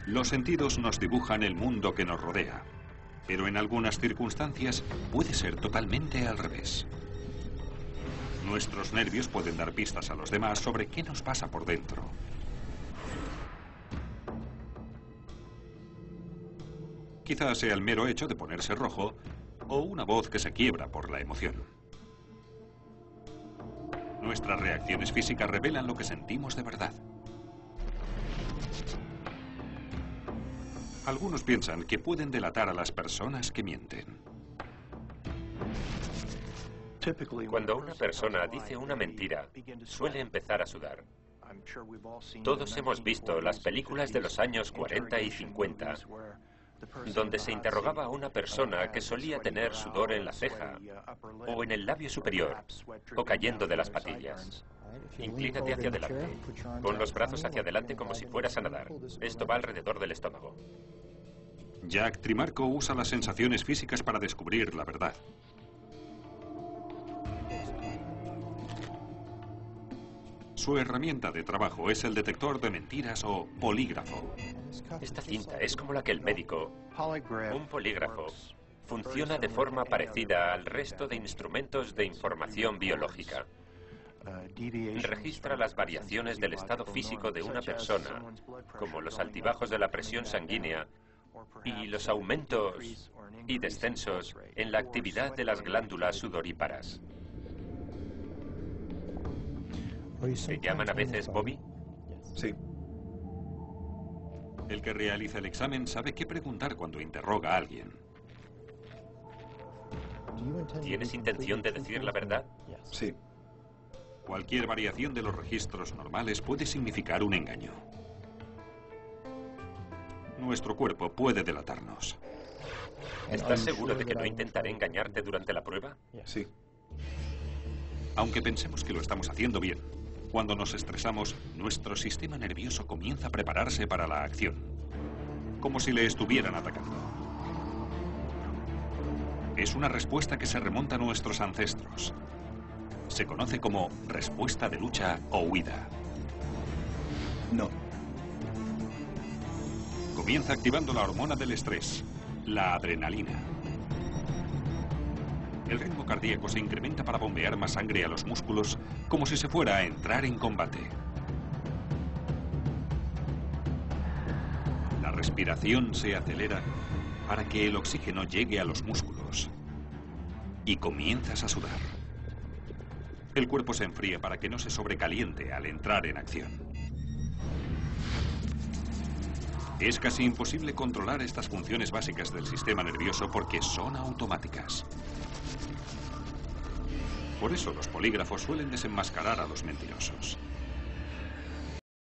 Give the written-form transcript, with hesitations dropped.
Los sentidos nos dibujan el mundo que nos rodea, pero en algunas circunstancias puede ser totalmente al revés. Nuestros nervios pueden dar pistas a los demás sobre qué nos pasa por dentro. Quizás sea el mero hecho de ponerse rojo o una voz que se quiebra por la emoción. Nuestras reacciones físicas revelan lo que sentimos de verdad. Algunos piensan que pueden delatar a las personas que mienten. Cuando una persona dice una mentira, suele empezar a sudar. Todos hemos visto las películas de los años 40 y 50, donde se interrogaba a una persona que solía tener sudor en la ceja, o en el labio superior, o cayendo de las patillas. Inclínate hacia adelante. Pon los brazos hacia adelante como si fueras a nadar. Esto va alrededor del estómago. Jack Trimarco usa las sensaciones físicas para descubrir la verdad. Su herramienta de trabajo es el detector de mentiras o polígrafo. Esta cinta es como la que el médico. Un polígrafo funciona de forma parecida al resto de instrumentos de información biológica. Registra las variaciones del estado físico de una persona, como los altibajos de la presión sanguínea y los aumentos y descensos en la actividad de las glándulas sudoríparas. ¿Te llaman a veces Bobby? Sí. El que realiza el examen sabe qué preguntar cuando interroga a alguien. ¿Tienes intención de decir la verdad? Sí. Cualquier variación de los registros normales puede significar un engaño. Nuestro cuerpo puede delatarnos. ¿Estás seguro de que no intentaré engañarte durante la prueba? Sí. Aunque pensemos que lo estamos haciendo bien, cuando nos estresamos, nuestro sistema nervioso comienza a prepararse para la acción, como si le estuvieran atacando. Es una respuesta que se remonta a nuestros ancestros. Se conoce como respuesta de lucha o huida. No. Comienza activando la hormona del estrés, la adrenalina. El ritmo cardíaco se incrementa para bombear más sangre a los músculos, como si se fuera a entrar en combate. La respiración se acelera para que el oxígeno llegue a los músculos. Y comienzas a sudar. El cuerpo se enfría para que no se sobrecaliente al entrar en acción. Es casi imposible controlar estas funciones básicas del sistema nervioso porque son automáticas. Por eso los polígrafos suelen desenmascarar a los mentirosos.